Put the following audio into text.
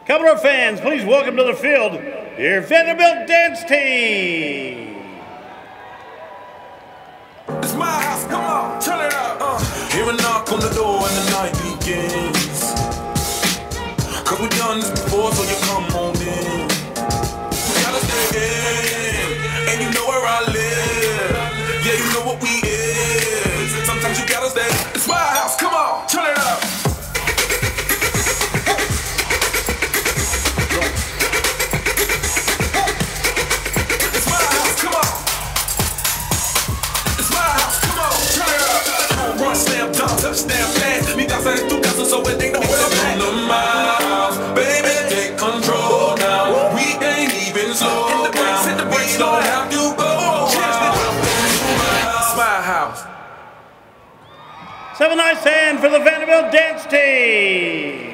Commodore fans, please welcome to the field your Vanderbilt dance team. It's my house, come on, turn it up. Hear a knock on the door and the night begins. Cause we've done this before, so you come on in. We gotta stay in, and you know where I live. Yeah, you know what we is. Sometimes you gotta stay. It's my house, come on, turn it up. Slam dunk, touchdown pass. Mi casa es tu casa, so it ain't no way to miles. Baby, take control now. We ain't even slow down. Hit the brakes, don't have to go. It's my house. 7 nice hand for the Vanderbilt dance team.